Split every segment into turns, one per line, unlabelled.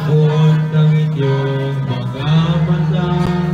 likod ng inyong mga mata.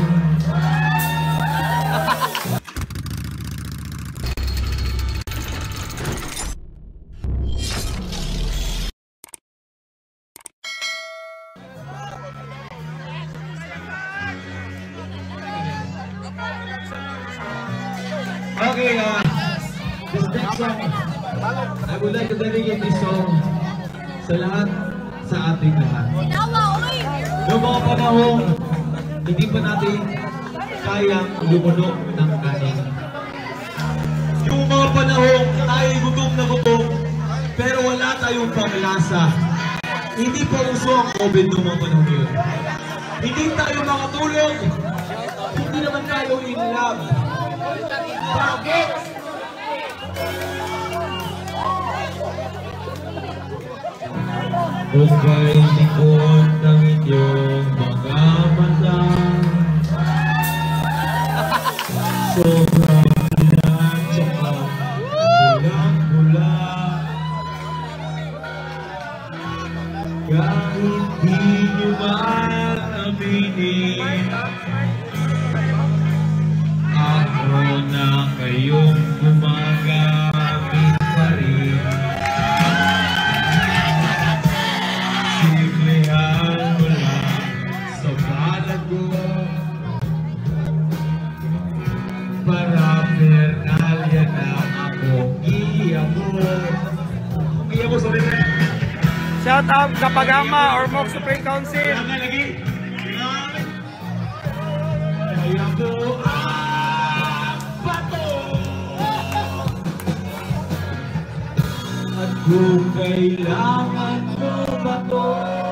Okay, this next song, I would like to dedicate this song sa lahat, sa ating lahat. Noong mga panahong hindi pa natin kayang lumunok ng kanin. Yung mga panahong tayo gutom na gutom, pero wala tayong panglasa. Hindi pa uso ang COVID noong mga panahon yun. Hindi tayo makatulog. Hindi naman tayo in love. Bakit? Kung kay likod ng inyong mga mata, sobrang ulan tsaka bulang-bula, kahit di nyo maaminin, ako na kayong gumagamit pa rin. Simplihan mo lang sa balag ko, para pernalya na akong iamor. Iamor sa rin.
Shout out Kapagama or Mox Supreme Council.
Ayaw ko bato. At kung kailangan mo bato,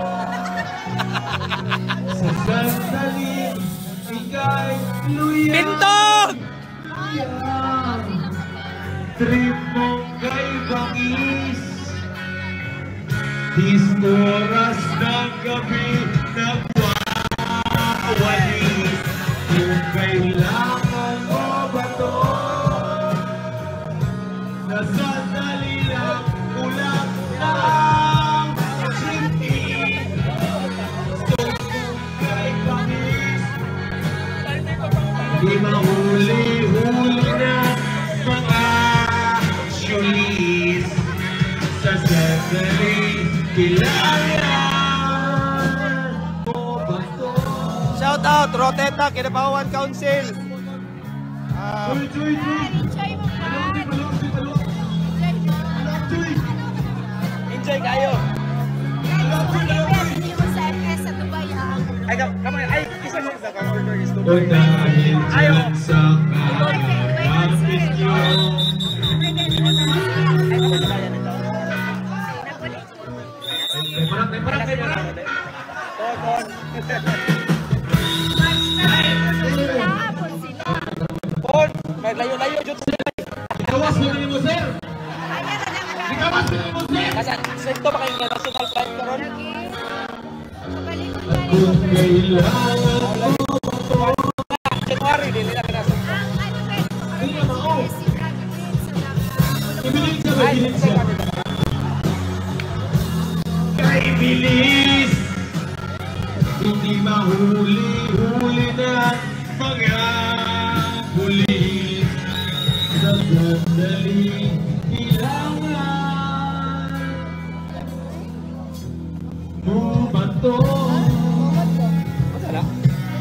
sa sandali ika'y luyang.
Pintog!
Trip mo kay bangis, dis oras ng gabi nagwawalis. Kung kailangan mo ba to, na sandali lang ulang lang sinti. So kung kay bangis, di mahuli-huli na mga syulis. Sa sandali kailangan mo ba to?
Shout out Roteta Kinabawan Council.
Joy!
Enjoy kayo. Ay, kamay, ay, isa mo sa comforter is to
Kung dahil dyan sa kapit nyo,
Pon, maglayo-layo jud sila.
ikawas mo na mo, sir! Ikawas mo na mo, sir!
Kasi sekto pa kayo national flight karon.
Kung kailangan mo,
January din nila pinasok.
hindi na mao. Ibilin siya. Kay bilis, hindi mahuli-huli na mga pulis. Sa sandali kailangan mo ba to?
Masala.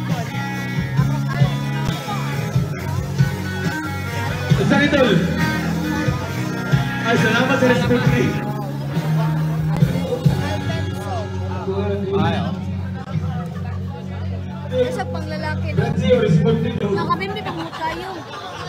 Saan ito? Ay, salamat sa responde.
Sa panglalaki.
Grazie, responde.
Nakabimbi pang mukha yung.